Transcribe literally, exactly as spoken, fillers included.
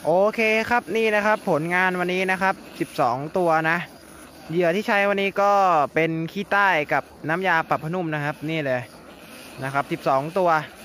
โอเคครับนี่นะครับผลงานวันนี้นะครับสิบสองตัวนะเหยื่อที่ใช้วันนี้ก็เป็นขี้ใต้กับน้ำยาปรับผ้านุ่มนะครับนี่เลยนะครับสิบสองตัว